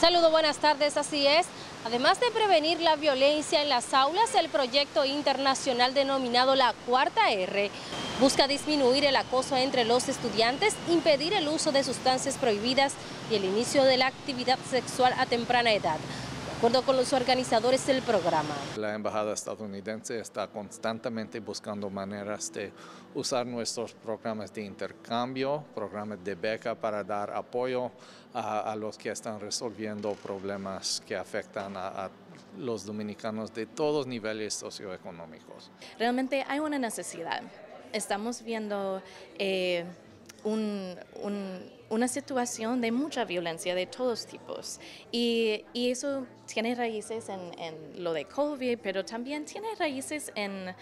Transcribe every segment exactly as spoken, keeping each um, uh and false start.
Saludos, buenas tardes, así es. Además de prevenir la violencia en las aulas, el proyecto internacional denominado La Cuarta R busca disminuir el acoso entre los estudiantes, impedir el uso de sustancias prohibidas y el inicio de la actividad sexual a temprana edad. De acuerdo con los organizadores del programa, la embajada estadounidense está constantemente buscando maneras de usar nuestros programas de intercambio, programas de beca para dar apoyo a, a los que están resolviendo problemas que afectan a, a los dominicanos de todos niveles socioeconómicos. Realmente hay una necesidad. Estamos viendo eh, un, un una situación de mucha violencia de todos tipos y, y eso tiene raíces en, en lo de COVID, pero también tiene raíces en,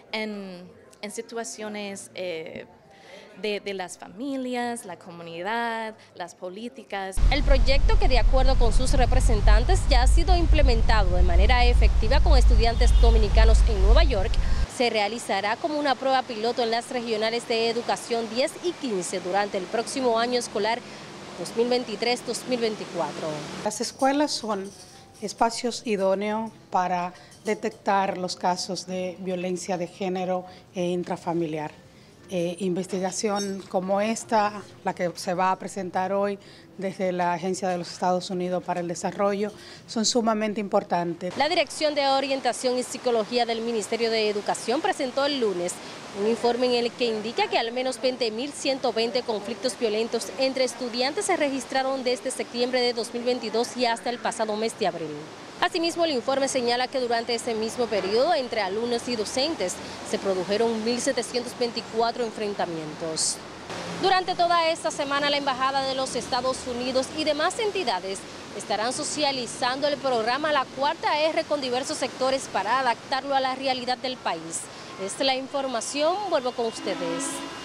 en, en situaciones eh, de, de las familias, la comunidad, las políticas. El proyecto, que de acuerdo con sus representantes ya ha sido implementado de manera efectiva con estudiantes dominicanos en Nueva York, se realizará como una prueba piloto en las regionales de educación diez y quince durante el próximo año escolar dos mil veintitrés dos mil veinticuatro. Las escuelas son espacios idóneos para detectar los casos de violencia de género e intrafamiliar. Eh, investigación como esta, la que se va a presentar hoy desde la Agencia de los Estados Unidos para el Desarrollo, son sumamente importantes. La Dirección de Orientación y Psicología del Ministerio de Educación presentó el lunes un informe en el que indica que al menos veinte mil ciento veinte conflictos violentos entre estudiantes se registraron desde septiembre de dos mil veintidós y hasta el pasado mes de abril. Asimismo, el informe señala que durante ese mismo periodo, entre alumnos y docentes, se produjeron mil setecientos veinticuatro enfrentamientos. Durante toda esta semana, la Embajada de los Estados Unidos y demás entidades estarán socializando el programa La Cuarta R con diversos sectores para adaptarlo a la realidad del país. Esta es la información, vuelvo con ustedes.